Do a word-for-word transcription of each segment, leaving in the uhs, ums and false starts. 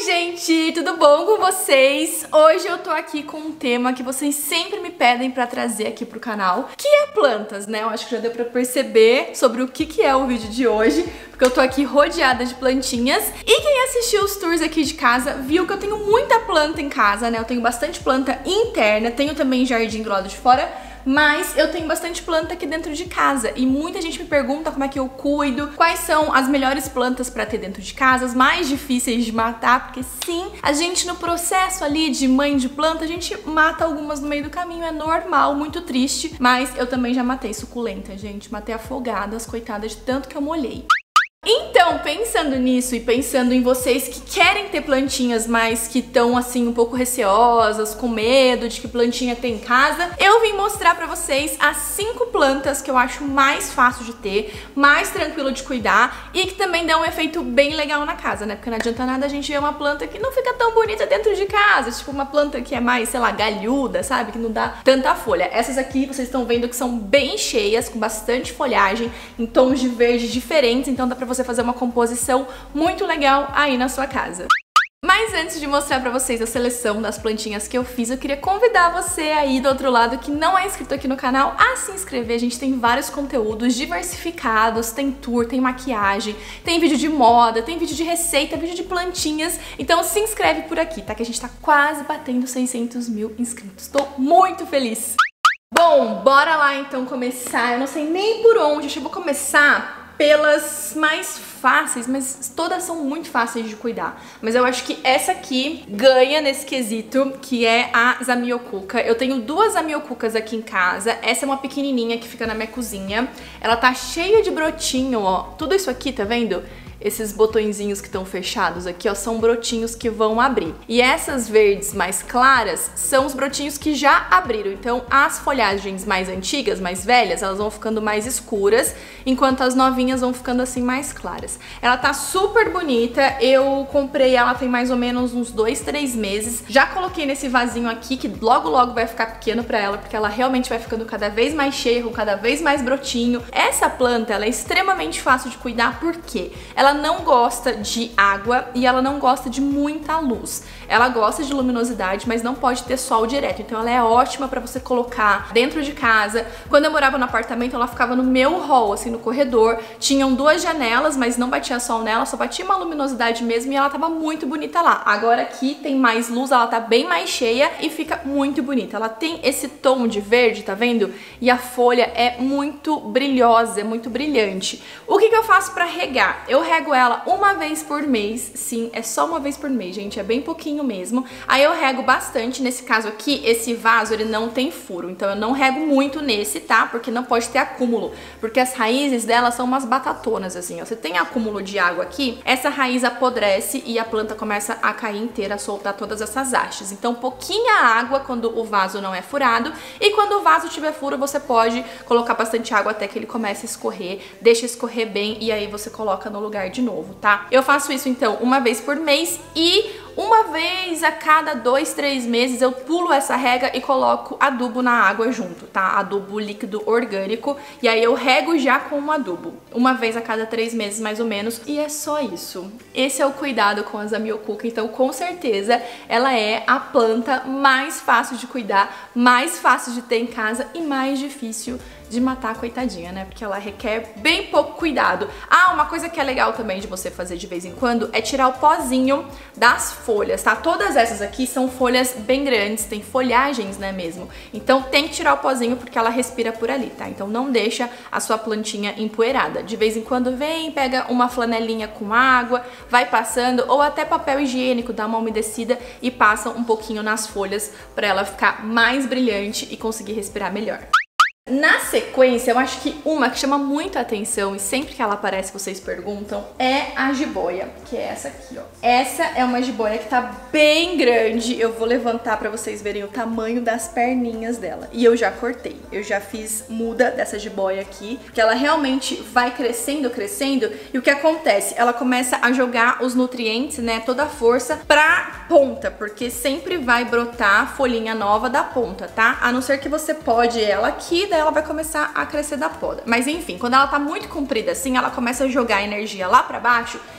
gente, tudo bom com vocês? Hoje eu tô aqui com um tema que vocês sempre me pedem pra trazer aqui pro canal, que é plantas, né? Eu acho que já deu pra perceber sobre o que que é o vídeo de hoje, porque eu tô aqui rodeada de plantinhas. E quem assistiu os tours aqui de casa viu que eu tenho muita planta em casa, né? Eu tenho bastante planta interna, tenho também jardim do lado de fora, mas eu tenho bastante planta aqui dentro de casa e muita gente me pergunta como é que eu cuido, quais são as melhores plantas pra ter dentro de casa, as mais difíceis de matar, porque sim, a gente no processo ali de mãe de planta, a gente mata algumas no meio do caminho, é normal, muito triste, mas eu também já matei suculenta, gente, matei afogadas, coitada de tanto que eu molhei. Então, pensando nisso e pensando em vocês que querem ter plantinhas, mas que estão assim um pouco receosas, com medo de que plantinha tem em casa, eu vim mostrar pra vocês as cinco plantas que eu acho mais fácil de ter, mais tranquilo de cuidar e que também dão um efeito bem legal na casa, né? Porque não adianta nada a gente ver uma planta que não fica tão bonita dentro de casa, tipo uma planta que é mais, sei lá, galhuda, sabe? Que não dá tanta folha. Essas aqui vocês estão vendo que são bem cheias, com bastante folhagem, em tons de verde diferentes, então dá pra você você fazer uma composição muito legal aí na sua casa. Mas antes de mostrar pra vocês a seleção das plantinhas que eu fiz, eu queria convidar você aí do outro lado que não é inscrito aqui no canal a se inscrever. A gente tem vários conteúdos diversificados, tem tour, tem maquiagem, tem vídeo de moda, tem vídeo de receita, vídeo de plantinhas. Então se inscreve por aqui, tá? Que a gente tá quase batendo seiscentos mil inscritos. Tô muito feliz! Bom, bora lá então começar. Eu não sei nem por onde, acho que eu vou começar pelas mais fáceis, mas todas são muito fáceis de cuidar. Mas eu acho que essa aqui ganha nesse quesito, que é a Zamioculca. Eu tenho duas Zamioculcas aqui em casa. Essa é uma pequenininha que fica na minha cozinha. Ela tá cheia de brotinho, ó. Tudo isso aqui, tá vendo? Esses botõezinhos que estão fechados aqui, ó, são brotinhos que vão abrir. E essas verdes mais claras são os brotinhos que já abriram. Então, as folhagens mais antigas, mais velhas, elas vão ficando mais escuras, enquanto as novinhas vão ficando assim mais claras. Ela tá super bonita. Eu comprei ela tem mais ou menos uns dois, três meses. Já coloquei nesse vasinho aqui, que logo, logo vai ficar pequeno pra ela, porque ela realmente vai ficando cada vez mais cheia, com cada vez mais brotinho. Essa planta, ela é extremamente fácil de cuidar, porque ela Ela não gosta de água e ela não gosta de muita luz. Ela gosta de luminosidade, mas não pode ter sol direto. Então ela é ótima pra você colocar dentro de casa. Quando eu morava no apartamento, ela ficava no meu hall, assim, no corredor. Tinham duas janelas, mas não batia sol nela, só batia uma luminosidade mesmo e ela tava muito bonita lá. Agora aqui tem mais luz, ela tá bem mais cheia e fica muito bonita. Ela tem esse tom de verde, tá vendo? E a folha é muito brilhosa, é muito brilhante. O que que eu faço pra regar? Eu rego ela uma vez por mês, sim, é só uma vez por mês, gente, é bem pouquinho mesmo. Aí eu rego bastante, nesse caso aqui, esse vaso ele não tem furo, então eu não rego muito nesse, tá? Porque não pode ter acúmulo, porque as raízes dela são umas batatonas, assim, ó. Você tem acúmulo de água aqui, essa raiz apodrece e a planta começa a cair inteira, a soltar todas essas hastes. Então pouquinha água quando o vaso não é furado, e quando o vaso tiver furo, você pode colocar bastante água até que ele comece a escorrer, deixa escorrer bem e aí você coloca no lugar de novo, tá? Eu faço isso então uma vez por mês e uma vez a cada dois, três meses eu pulo essa rega e coloco adubo na água junto, tá? Adubo líquido orgânico e aí eu rego já com o adubo. Uma vez a cada três meses mais ou menos e é só isso. Esse é o cuidado com a Zamioculca, então com certeza ela é a planta mais fácil de cuidar, mais fácil de ter em casa e mais difícil de matar a coitadinha, né? Porque ela requer bem pouco cuidado. Ah, uma coisa que é legal também de você fazer de vez em quando é tirar o pozinho das folhas, tá? Todas essas aqui são folhas bem grandes, tem folhagens, né, mesmo. Então tem que tirar o pozinho porque ela respira por ali, tá? Então não deixa a sua plantinha empoeirada. De vez em quando vem, pega uma flanelinha com água, vai passando, ou até papel higiênico, dá uma umedecida e passa um pouquinho nas folhas pra ela ficar mais brilhante e conseguir respirar melhor. Na sequência, eu acho que uma que chama muito a atenção e sempre que ela aparece vocês perguntam é a jiboia, que é essa aqui, ó. Essa é uma jiboia que tá bem grande, eu vou levantar pra vocês verem o tamanho das perninhas dela. E eu já cortei, eu já fiz muda dessa jiboia aqui, porque ela realmente vai crescendo, crescendo, e o que acontece? Ela começa a jogar os nutrientes, né, toda a força pra ponta, porque sempre vai brotar folhinha nova da ponta, tá? A não ser que você pode ela aqui, ela vai começar a crescer da poda. Mas enfim, quando ela tá muito comprida assim, ela começa a jogar energia lá pra baixo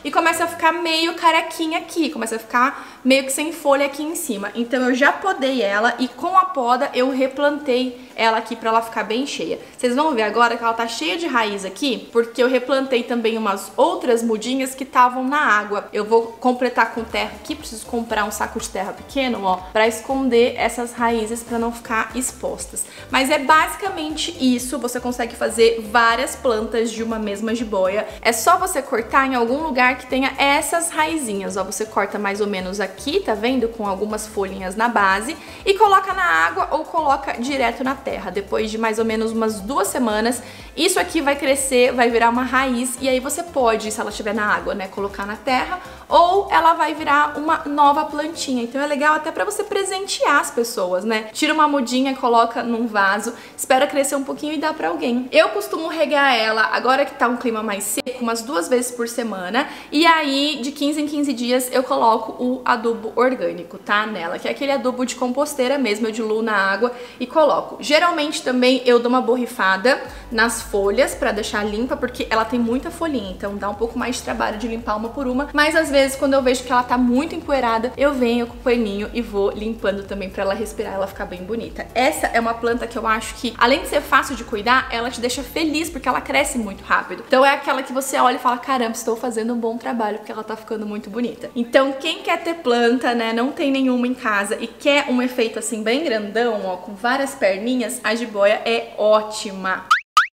e começa a ficar meio carequinha aqui, começa a ficar meio que sem folha aqui em cima. Então eu já podei ela e com a poda eu replantei ela aqui pra ela ficar bem cheia. Vocês vão ver agora que ela tá cheia de raiz aqui, porque eu replantei também umas outras mudinhas que estavam na água. Eu vou completar com terra aqui, preciso comprar um saco de terra pequeno, ó, pra esconder essas raízes pra não ficar expostas. Mas é basicamente isso, você consegue fazer várias plantas de uma mesma jiboia. É só você cortar em algum lugar que tenha essas raizinhas, ó, você corta mais ou menos aqui, tá vendo? Com algumas folhinhas na base e coloca na água ou coloca direto na terra. Depois de mais ou menos umas duas semanas, isso aqui vai crescer, vai virar uma raiz e aí você pode, se ela estiver na água, né, colocar na terra ou ela vai virar uma nova plantinha. Então é legal até pra você presentear as pessoas, né? Tira uma mudinha, coloca num vaso, espera crescer um pouquinho e dá pra alguém. Eu costumo regar ela, agora que tá um clima mais seco, umas duas vezes por semana e aí de quinze em quinze dias eu coloco o adubo orgânico, tá? Nela, que é aquele adubo de composteira mesmo, eu diluo na água e coloco. Geralmente também eu dou uma borrifada nas folhas pra deixar limpa, porque ela tem muita folhinha, então dá um pouco mais de trabalho de limpar uma por uma, mas às vezes quando eu vejo que ela tá muito empoeirada, eu venho com o paninho e vou limpando também pra ela respirar, ela ficar bem bonita. Essa é uma planta que eu acho que, além de ser fácil de cuidar, ela te deixa feliz porque ela cresce muito rápido. Então é aquela que você olha e fala, caramba, estou fazendo um bom trabalho porque ela tá ficando muito bonita. Então quem quer ter planta, né, não tem nenhuma em casa e quer um efeito assim bem grandão, ó, com várias perninhas, a jiboia é ótima.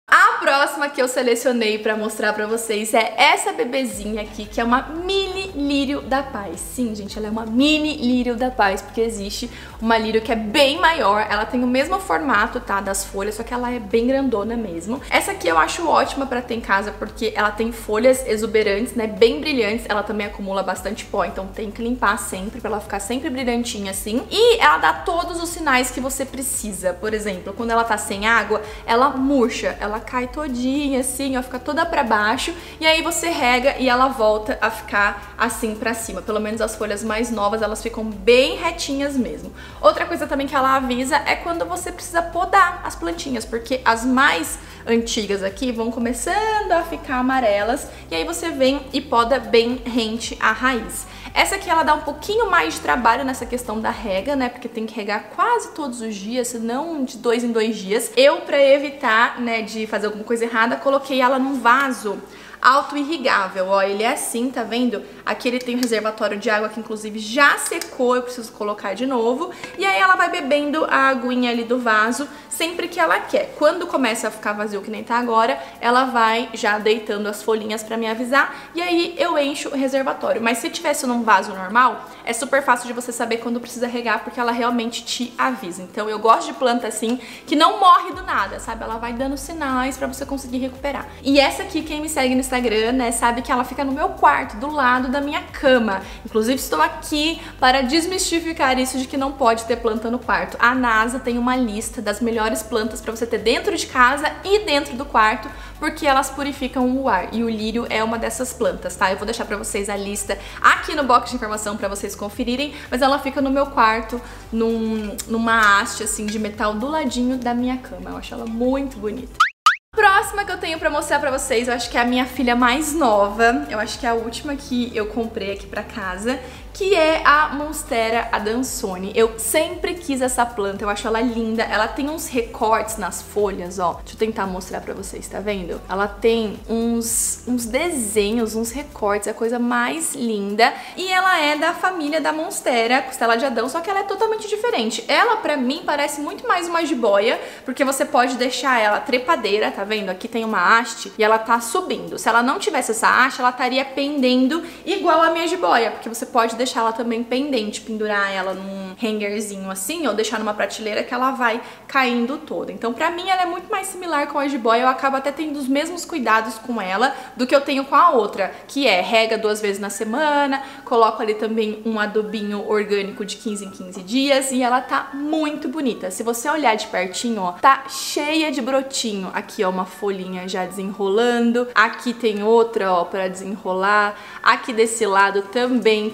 A próxima que eu selecionei pra mostrar pra vocês é essa bebezinha aqui, que é uma mini lírio da paz. Sim, gente, ela é uma mini lírio da paz, porque existe uma lírio que é bem maior, ela tem o mesmo formato, tá, das folhas, só que ela é bem grandona mesmo. Essa aqui eu acho ótima pra ter em casa, porque ela tem folhas exuberantes, né, bem brilhantes, ela também acumula bastante pó, então tem que limpar sempre, pra ela ficar sempre brilhantinha assim. E ela dá todos os sinais que você precisa. Por exemplo, quando ela tá sem água, ela murcha, ela cai todinha assim, ó, fica toda pra baixo e aí você rega e ela volta a ficar assim pra cima. Pelo menos as folhas mais novas, elas ficam bem retinhas mesmo. Outra coisa também que ela avisa é quando você precisa podar as plantinhas, porque as mais antigas aqui vão começando a ficar amarelas e aí você vem e poda bem rente à raiz. Essa aqui ela dá um pouquinho mais de trabalho nessa questão da rega, né, porque tem que regar quase todos os dias, se não de dois em dois dias. Eu, pra evitar, né, de fazer alguma coisa errada, coloquei ela num vaso auto-irrigável, ó, ele é assim, tá vendo? Aqui ele tem um reservatório de água que inclusive já secou, eu preciso colocar de novo, e aí ela vai bebendo a aguinha ali do vaso sempre que ela quer. Quando começa a ficar vazio, que nem tá agora, ela vai já deitando as folhinhas pra me avisar, e aí eu encho o reservatório. Mas se tivesse num vaso normal, é super fácil de você saber quando precisa regar, porque ela realmente te avisa. Então eu gosto de planta assim, que não morre do nada, sabe? Ela vai dando sinais pra você conseguir recuperar. E essa aqui, quem me segue no Instagram, né, sabe que ela fica no meu quarto, do lado da minha cama. Inclusive estou aqui para desmistificar isso de que não pode ter planta no quarto. A NASA tem uma lista das melhores plantas para você ter dentro de casa e dentro do quarto, porque elas purificam o ar, e o lírio é uma dessas plantas, tá? Eu vou deixar pra vocês a lista aqui no box de informação pra vocês conferirem, mas ela fica no meu quarto, num, numa haste assim de metal do ladinho da minha cama. Eu acho ela muito bonita. Próxima que eu tenho pra mostrar pra vocês, eu acho que é a minha filha mais nova, eu acho que é a última que eu comprei aqui pra casa, que é a Monstera Adansonii. Eu sempre quis essa planta, eu acho ela linda, ela tem uns recortes nas folhas, ó. Deixa eu tentar mostrar pra vocês, tá vendo? Ela tem uns, uns desenhos, uns recortes, é a coisa mais linda. E ela é da família da Monstera, costela de Adão, só que ela é totalmente diferente. Ela, pra mim, parece muito mais uma jiboia, porque você pode deixar ela trepadeira, tá vendo? Aqui tem uma haste e ela tá subindo. Se ela não tivesse essa haste, ela estaria pendendo igual a minha jiboia, porque você pode deixar ela também pendente, pendurar ela num hangerzinho assim, ou deixar numa prateleira que ela vai caindo toda. Então pra mim ela é muito mais similar com a jiboia, eu acabo até tendo os mesmos cuidados com ela do que eu tenho com a outra, que é rega duas vezes na semana, coloco ali também um adubinho orgânico de quinze em quinze dias e ela tá muito bonita. Se você olhar de pertinho, ó, tá cheia de brotinho. Aqui, ó, uma folhinha já desenrolando, aqui tem outra, ó, pra desenrolar, aqui desse lado também tem outra.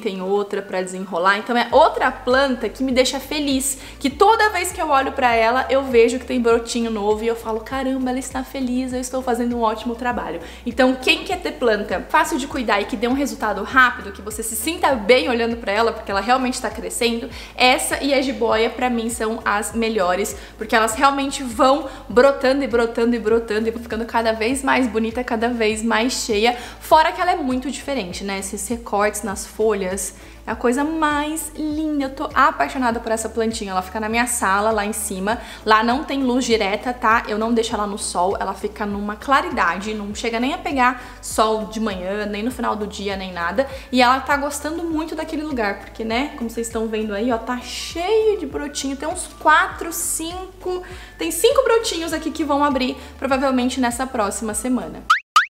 outra pra desenrolar. Então é outra planta que me deixa feliz, que toda vez que eu olho pra ela, eu vejo que tem brotinho novo e eu falo, caramba, ela está feliz, eu estou fazendo um ótimo trabalho. Então quem quer ter planta fácil de cuidar e que dê um resultado rápido, que você se sinta bem olhando pra ela, porque ela realmente está crescendo, essa e a jiboia pra mim são as melhores, porque elas realmente vão brotando e brotando e brotando e ficando cada vez mais bonita, cada vez mais cheia, fora que ela é muito diferente, né? Esses recortes nas folhas, é a coisa mais linda. Eu tô apaixonada por essa plantinha. Ela fica na minha sala, lá em cima. Lá não tem luz direta, tá? Eu não deixo ela no sol. Ela fica numa claridade. Não chega nem a pegar sol de manhã, nem no final do dia, nem nada. E ela tá gostando muito daquele lugar. Porque, né, como vocês estão vendo aí, ó, tá cheio de brotinho. Tem uns quatro, cinco... Tem cinco brotinhos aqui que vão abrir, provavelmente nessa próxima semana.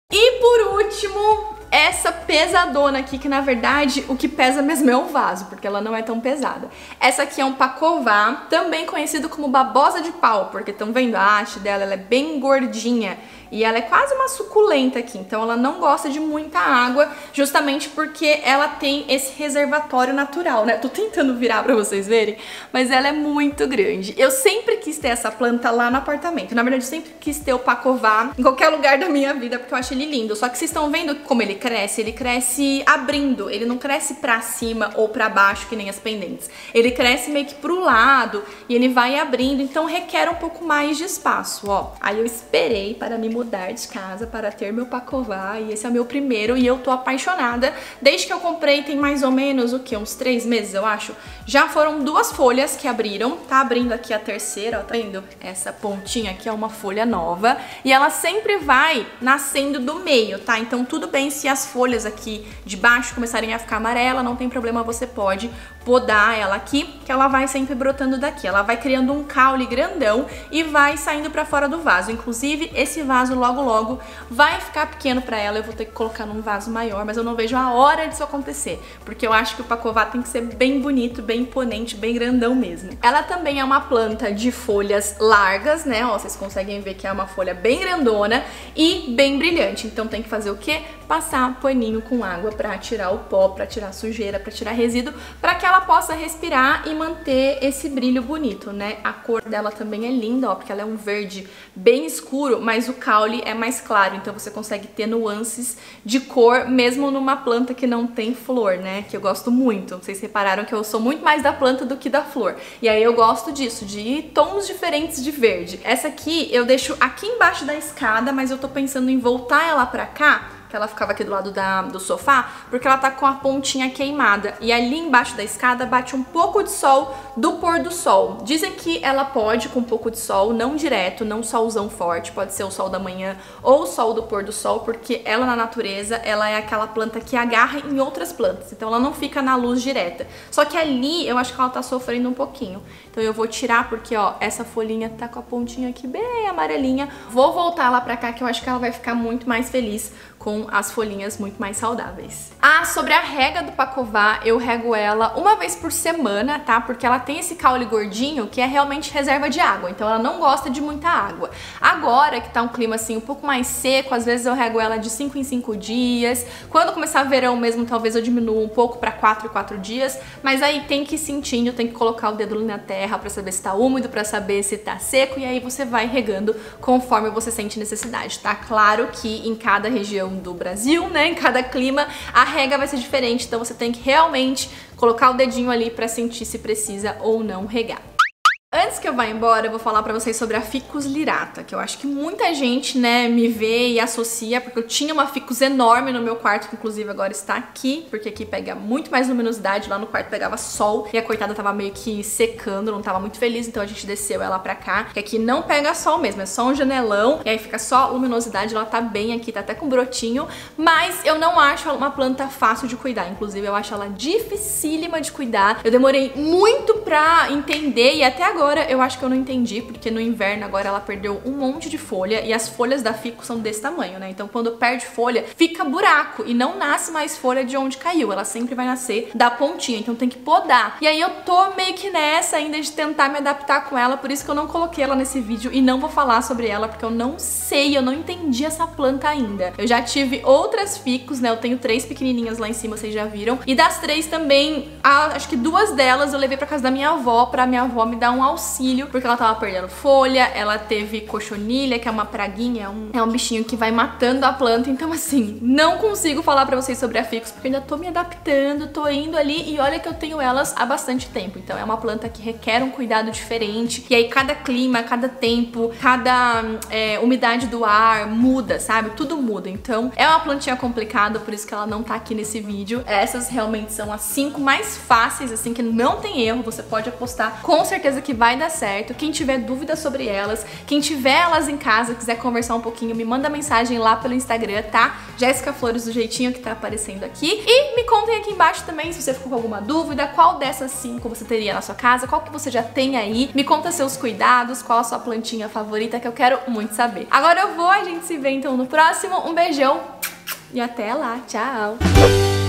E por último, essa pesadona aqui, que na verdade o que pesa mesmo é o vaso, porque ela não é tão pesada. Essa aqui é um pacová, também conhecido como babosa de pau, porque estão vendo a haste dela, ela é bem gordinha. E ela é quase uma suculenta aqui, então ela não gosta de muita água, justamente porque ela tem esse reservatório natural, né? Tô tentando virar pra vocês verem, mas ela é muito grande. Eu sempre quis ter essa planta lá no apartamento. Na verdade, eu sempre quis ter o pacová em qualquer lugar da minha vida, porque eu acho ele lindo. Só que vocês estão vendo como ele cresce? Ele cresce abrindo, ele não cresce pra cima ou pra baixo, que nem as pendentes. Ele cresce meio que pro lado e ele vai abrindo, então requer um pouco mais de espaço, ó. Aí eu esperei para me mudar mudar de casa para ter meu pacová, e esse é o meu primeiro e eu tô apaixonada. Desde que eu comprei tem mais ou menos o que? Uns três meses, eu acho. Já foram duas folhas que abriram, tá abrindo aqui a terceira, ó, tá vendo? Essa pontinha aqui é uma folha nova e ela sempre vai nascendo do meio, tá? Então tudo bem se as folhas aqui de baixo começarem a ficar amarela, não tem problema, você pode podar ela aqui, que ela vai sempre brotando daqui. Ela vai criando um caule grandão e vai saindo pra fora do vaso. Inclusive, esse vaso logo logo vai ficar pequeno pra ela, eu vou ter que colocar num vaso maior, mas eu não vejo a hora disso acontecer, porque eu acho que o pacová tem que ser bem bonito, bem imponente, bem grandão mesmo. Ela também é uma planta de folhas largas, né? Ó, vocês conseguem ver que é uma folha bem grandona e bem brilhante. Então tem que fazer o quê? Passar paninho com água pra tirar o pó, pra tirar sujeira, pra tirar resíduo, pra que ela possa respirar e manter esse brilho bonito, né? A cor dela também é linda, ó, porque ela é um verde bem escuro, mas o caule é mais claro, então você consegue ter nuances de cor mesmo numa planta que não tem flor, né? Que eu gosto muito. Vocês repararam que eu sou muito mais da planta do que da flor. E aí eu gosto disso, de tons diferentes de verde. Essa aqui eu deixo aqui embaixo da escada, mas eu tô pensando em voltar ela pra cá, que ela ficava aqui do lado da, do sofá, porque ela tá com a pontinha queimada. E ali embaixo da escada bate um pouco de sol do pôr do sol. Dizem que ela pode com um pouco de sol, não direto, não solzão forte, pode ser o sol da manhã ou o sol do pôr do sol, porque ela na natureza, ela é aquela planta que agarra em outras plantas, então ela não fica na luz direta. Só que ali eu acho que ela tá sofrendo um pouquinho. Então eu vou tirar porque, ó, essa folhinha tá com a pontinha aqui bem amarelinha. Vou voltar ela pra cá que eu acho que ela vai ficar muito mais feliz com as folhinhas muito mais saudáveis. Ah, sobre a rega do pacová, eu rego ela uma vez por semana, tá? Porque ela tem esse caule gordinho que é realmente reserva de água, então ela não gosta de muita água. Agora que tá um clima assim um pouco mais seco, às vezes eu rego ela de cinco em cinco dias. Quando começar verão mesmo, talvez eu diminua um pouco para quatro em quatro dias, mas aí tem que ir sentindo, tem que colocar o dedo na terra para saber se tá úmido, para saber se tá seco, e aí você vai regando conforme você sente necessidade, tá? Claro que em cada região do Brasil, né, em cada clima, a rega vai ser diferente, então você tem que realmente colocar o dedinho ali pra sentir se precisa ou não regar. Antes que eu vá embora, eu vou falar pra vocês sobre a Ficus lyrata, que eu acho que muita gente, né, me vê e associa, porque eu tinha uma ficus enorme no meu quarto, que inclusive agora está aqui, porque aqui pega muito mais luminosidade, lá no quarto pegava sol, e a coitada tava meio que secando, não tava muito feliz, então a gente desceu ela pra cá, que aqui não pega sol mesmo, é só um janelão, e aí fica só luminosidade, ela tá bem aqui, tá até com brotinho, mas eu não acho ela uma planta fácil de cuidar, inclusive eu acho ela dificílima de cuidar, eu demorei muito pra entender, e até agora agora eu acho que eu não entendi, porque no inverno agora ela perdeu um monte de folha e as folhas da fico são desse tamanho, né? Então quando perde folha, fica buraco e não nasce mais folha de onde caiu. Ela sempre vai nascer da pontinha, então tem que podar. E aí eu tô meio que nessa ainda de tentar me adaptar com ela, por isso que eu não coloquei ela nesse vídeo e não vou falar sobre ela, porque eu não sei, eu não entendi essa planta ainda. Eu já tive outras ficos, né? Eu tenho três pequenininhas lá em cima, vocês já viram. E das três também, a, acho que duas delas eu levei pra casa da minha avó, pra minha avó me dar um auxílio, porque ela tava perdendo folha, ela teve cochonilha, que é uma praguinha, é um, é um bichinho que vai matando a planta. Então assim, não consigo falar pra vocês sobre a ficus, porque eu ainda tô me adaptando, tô indo ali, e olha que eu tenho elas há bastante tempo. Então é uma planta que requer um cuidado diferente, e aí cada clima, cada tempo, cada é, umidade do ar muda, sabe? Tudo muda. Então é uma plantinha complicada, por isso que ela não tá aqui nesse vídeo. Essas realmente são as cinco mais fáceis, assim, que não tem erro, você pode apostar com certeza que vai dar certo. Quem tiver dúvidas sobre elas, quem tiver elas em casa, quiser conversar um pouquinho, me manda mensagem lá pelo Instagram, tá? Jéssica Flores do jeitinho que tá aparecendo aqui. E me contem aqui embaixo também se você ficou com alguma dúvida, qual dessas cinco você teria na sua casa, qual que você já tem aí. Me conta seus cuidados, qual a sua plantinha favorita, que eu quero muito saber. Agora eu vou, a gente se vê então no próximo. Um beijão e até lá, tchau!